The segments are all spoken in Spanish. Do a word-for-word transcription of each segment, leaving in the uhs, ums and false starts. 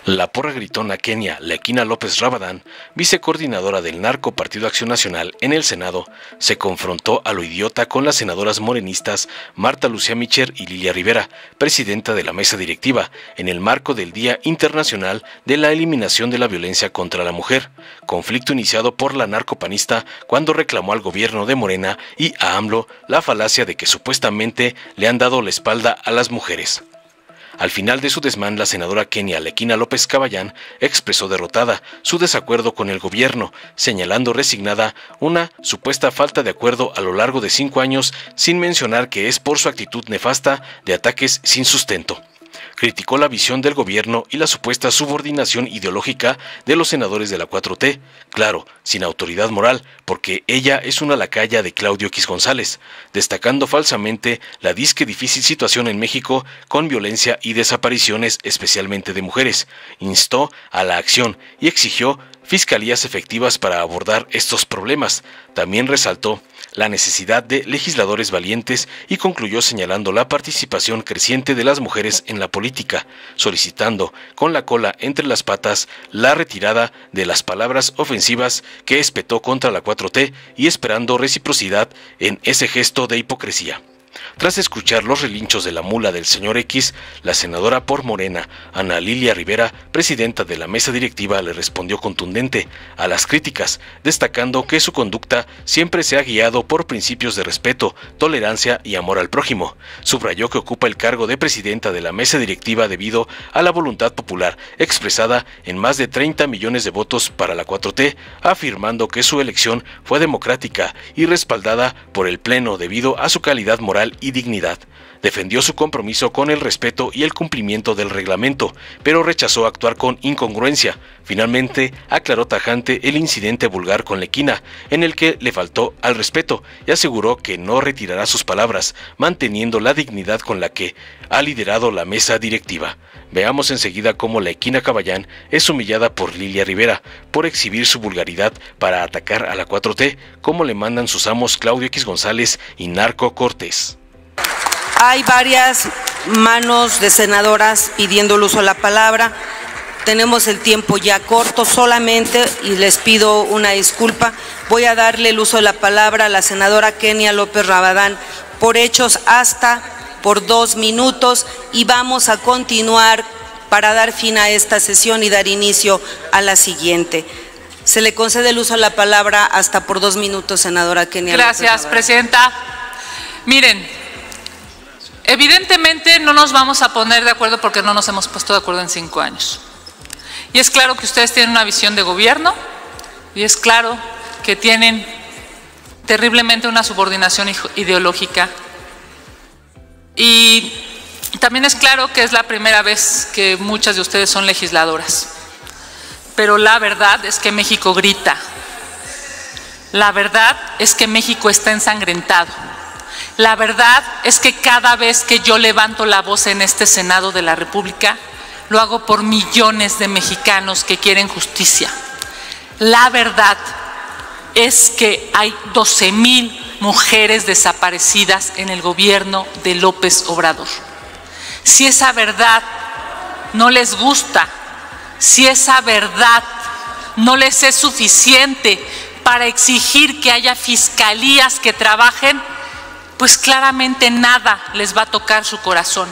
La porra gritona Kenia Lequina López Rabadán, vicecoordinadora del Narco Partido Acción Nacional en el Senado, se confrontó a lo idiota con las senadoras morenistas Marta Lucía Micher y Lilia Rivera, presidenta de la mesa directiva, en el marco del Día Internacional de la Eliminación de la Violencia contra la Mujer, conflicto iniciado por la narcopanista cuando reclamó al gobierno de Morena y a AMLO la falacia de que supuestamente le han dado la espalda a las mujeres. Al final de su desmán, la senadora Kenia Lequina López Caballán expresó derrotada su desacuerdo con el gobierno, señalando resignada una supuesta falta de acuerdo a lo largo de cinco años, sin mencionar que es por su actitud nefasta de ataques sin sustento. Criticó la visión del gobierno y la supuesta subordinación ideológica de los senadores de la cuatro T, claro, sin autoridad moral, porque ella es una lacaya de Claudio X González, destacando falsamente la disque difícil situación en México con violencia y desapariciones, especialmente de mujeres. Instó a la acción y exigió fiscalías efectivas para abordar estos problemas. También resaltó la necesidad de legisladores valientes y concluyó señalando la participación creciente de las mujeres en la política, solicitando, con la cola entre las patas, la retirada de las palabras ofensivas que espetó contra la cuatro T y esperando reciprocidad en ese gesto de hipocresía. Tras escuchar los relinchos de la mula del señor X, la senadora por Morena, Ana Lilia Rivera, presidenta de la mesa directiva, le respondió contundente a las críticas, destacando que su conducta siempre se ha guiado por principios de respeto, tolerancia y amor al prójimo. Subrayó que ocupa el cargo de presidenta de la mesa directiva debido a la voluntad popular expresada en más de treinta millones de votos para la cuatro T, afirmando que su elección fue democrática y respaldada por el Pleno debido a su calidad moral y dignidad. Defendió su compromiso con el respeto y el cumplimiento del reglamento, pero rechazó actuar con incongruencia. Finalmente, aclaró tajante el incidente vulgar con Lequina, en el que le faltó al respeto, y aseguró que no retirará sus palabras, manteniendo la dignidad con la que ha liderado la mesa directiva. Veamos enseguida cómo Lequina Caballán es humillada por Lilia Rivera, por exhibir su vulgaridad para atacar a la cuatro T, como le mandan sus amos Claudio X González y Narco Cortés. Hay varias manos de senadoras pidiendo el uso de la palabra. Tenemos el tiempo ya corto solamente y les pido una disculpa. Voy a darle el uso de la palabra a la senadora Kenia López Rabadán por hechos hasta por dos minutos y vamos a continuar para dar fin a esta sesión y dar inicio a la siguiente. Se le concede el uso de la palabra hasta por dos minutos, senadora Kenia López Rabadán. Gracias, presidenta. Miren. Evidentemente no nos vamos a poner de acuerdo porque no nos hemos puesto de acuerdo en cinco años. Y es claro que ustedes tienen una visión de gobierno y es claro que tienen terriblemente una subordinación ideológica. Y también es claro que es la primera vez que muchas de ustedes son legisladoras. Pero la verdad es que México grita. La verdad es que México está ensangrentado. La verdad es que cada vez que yo levanto la voz en este Senado de la República, lo hago por millones de mexicanos que quieren justicia. La verdad es que hay doce mil mujeres desaparecidas en el gobierno de López Obrador. Si esa verdad no les gusta, si esa verdad no les es suficiente para exigir que haya fiscalías que trabajen, pues claramente nada les va a tocar su corazón,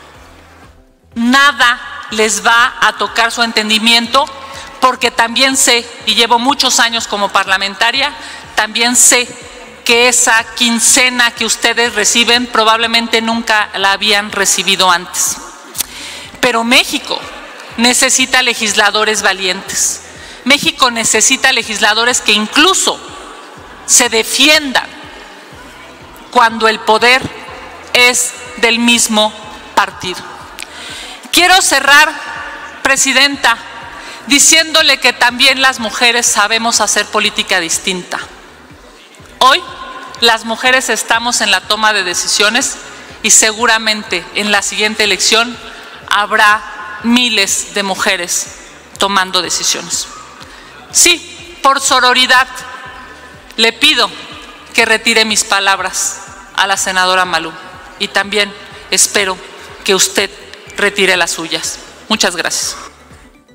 nada les va a tocar su entendimiento, porque también sé, y llevo muchos años como parlamentaria, también sé que esa quincena que ustedes reciben probablemente nunca la habían recibido antes. Pero México necesita legisladores valientes, México necesita legisladores que incluso se defiendan cuando el poder es del mismo partido. Quiero cerrar, presidenta, diciéndole que también las mujeres sabemos hacer política distinta. Hoy las mujeres estamos en la toma de decisiones y seguramente en la siguiente elección habrá miles de mujeres tomando decisiones. Sí, por sororidad le pido que retire mis palabras a la senadora Malú y también espero que usted retire las suyas. Muchas gracias.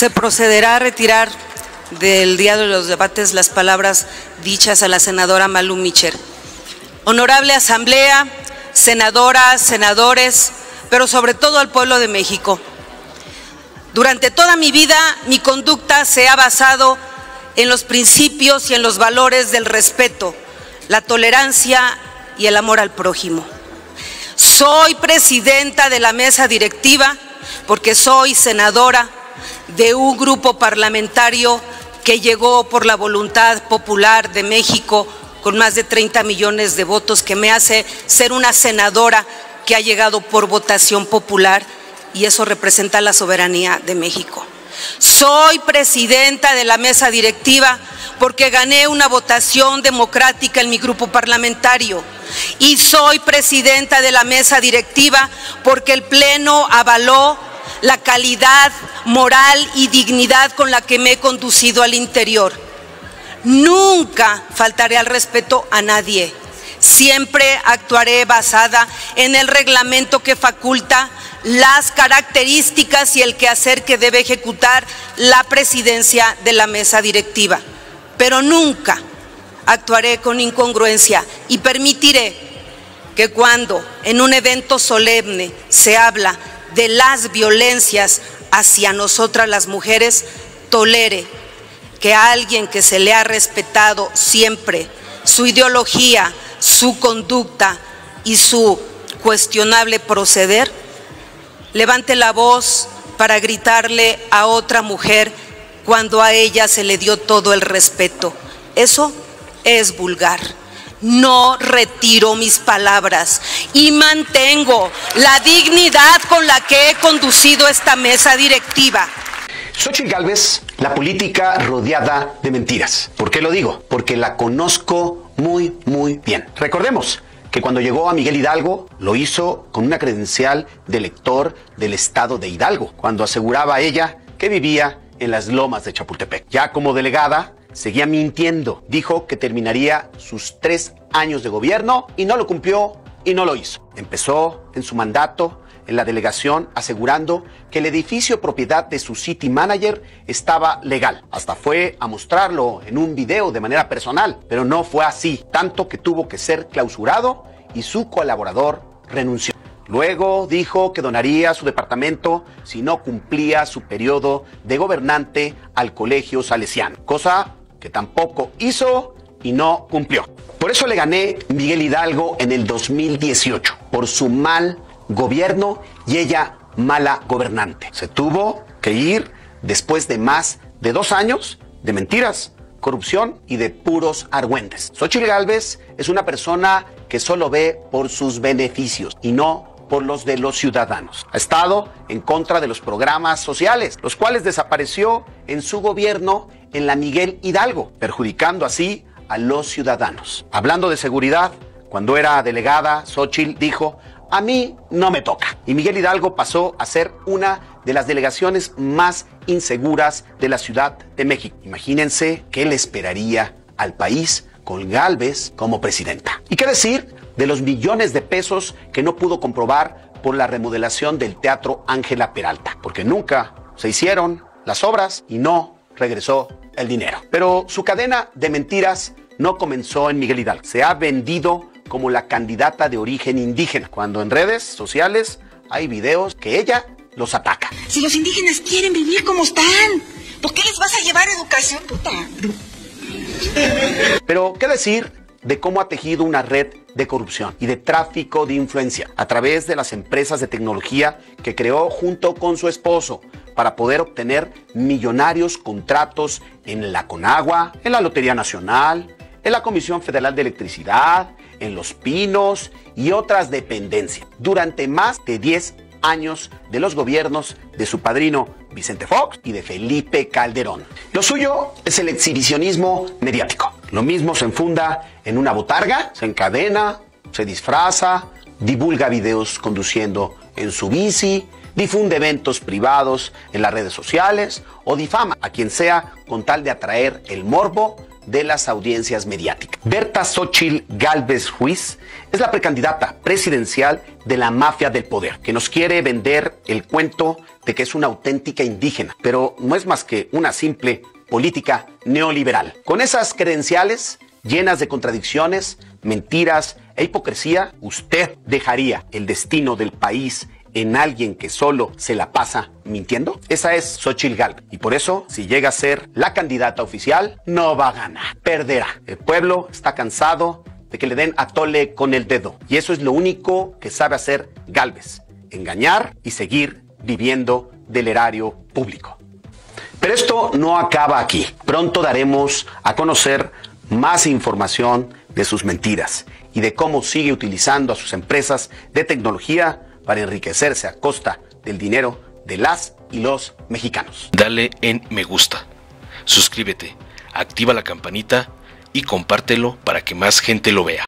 Se procederá a retirar del diario de los debates las palabras dichas a la senadora Malú Micher. Honorable Asamblea, senadoras, senadores, pero sobre todo al pueblo de México. Durante toda mi vida, mi conducta se ha basado en los principios y en los valores del respeto, la tolerancia y el amor al prójimo. Soy presidenta de la mesa directiva porque soy senadora de un grupo parlamentario que llegó por la voluntad popular de México con más de treinta millones de votos, que me hace ser una senadora que ha llegado por votación popular, y eso representa la soberanía de México. Soy presidenta de la mesa directiva porque gané una votación democrática en mi grupo parlamentario, y soy presidenta de la mesa directiva porque el Pleno avaló la calidad moral y dignidad con la que me he conducido al interior. Nunca faltaré al respeto a nadie. Siempre actuaré basada en el reglamento que faculta las características y el quehacer que debe ejecutar la presidencia de la mesa directiva. Pero nunca actuaré con incongruencia y permitiré que cuando en un evento solemne se habla de las violencias hacia nosotras las mujeres, tolere que a alguien que se le ha respetado siempre su ideología, su conducta y su cuestionable proceder, levante la voz para gritarle a otra mujer cuando a ella se le dio todo el respeto. Eso es vulgar. No retiro mis palabras y mantengo la dignidad con la que he conducido esta mesa directiva. Xóchitl Gálvez, la política rodeada de mentiras. ¿Por qué lo digo? Porque la conozco muy, muy bien. Recordemos que cuando llegó a Miguel Hidalgo, lo hizo con una credencial de elector del estado de Hidalgo, cuando aseguraba ella que vivía en las lomas de Chapultepec. Ya como delegada, seguía mintiendo. Dijo que terminaría sus tres años de gobierno y no lo cumplió y no lo hizo. Empezó en su mandato en la delegación asegurando que el edificio propiedad de su city manager estaba legal. Hasta fue a mostrarlo en un video de manera personal, pero no fue así, tanto que tuvo que ser clausurado y su colaborador renunció. Luego dijo que donaría su departamento si no cumplía su periodo de gobernante al colegio salesiano, cosa que tampoco hizo y no cumplió. Por eso le gané Miguel Hidalgo en el dos mil dieciocho, por su mal gobierno y ella mala gobernante. Se tuvo que ir después de más de dos años de mentiras, corrupción y de puros argüentes. Xóchitl Gálvez es una persona que solo ve por sus beneficios y no por los de los ciudadanos. Ha estado en contra de los programas sociales, los cuales desapareció en su gobierno en la Miguel Hidalgo, perjudicando así a los ciudadanos. Hablando de seguridad, cuando era delegada, Xóchitl dijo: a mí no me toca. Y Miguel Hidalgo pasó a ser una de las delegaciones más inseguras de la Ciudad de México. Imagínense qué le esperaría al país con Gálvez como presidenta. ¿Y qué decir de los millones de pesos que no pudo comprobar por la remodelación del Teatro Ángela Peralta? Porque nunca se hicieron las obras y no regresó el dinero. Pero su cadena de mentiras no comenzó en Miguel Hidalgo. Se ha vendido como la candidata de origen indígena, cuando en redes sociales hay videos que ella los ataca. Si los indígenas quieren vivir como están, ¿por qué les vas a llevar educación, puta? Pero, ¿qué decir de cómo ha tejido una red de corrupción y de tráfico de influencia a través de las empresas de tecnología que creó junto con su esposo para poder obtener millonarios contratos en la Conagua, en la Lotería Nacional, en la Comisión Federal de Electricidad, en Los Pinos y otras dependencias, durante más de diez años de los gobiernos de su padrino Vicente Fox y de Felipe Calderón? Lo suyo es el exhibicionismo mediático. Lo mismo se enfunda en una botarga, se encadena, se disfraza, divulga videos conduciendo en su bici, difunde eventos privados en las redes sociales o difama a quien sea con tal de atraer el morbo de las audiencias mediáticas. Berta Xóchitl Gálvez Ruiz es la precandidata presidencial de la mafia del poder, que nos quiere vender el cuento de que es una auténtica indígena, pero no es más que una simple política neoliberal. Con esas credenciales llenas de contradicciones, mentiras e hipocresía, ¿usted dejaría el destino del país en alguien que solo se la pasa mintiendo? Esa es Xóchitl Gálvez, y por eso, si llega a ser la candidata oficial, no va a ganar, perderá. El pueblo está cansado de que le den a tole con el dedo, y eso es lo único que sabe hacer Gálvez: engañar y seguir viviendo del erario público. Pero esto no acaba aquí. Pronto daremos a conocer más información de sus mentiras y de cómo sigue utilizando a sus empresas de tecnología para enriquecerse a costa del dinero de las y los mexicanos. Dale en me gusta, suscríbete, activa la campanita y compártelo para que más gente lo vea.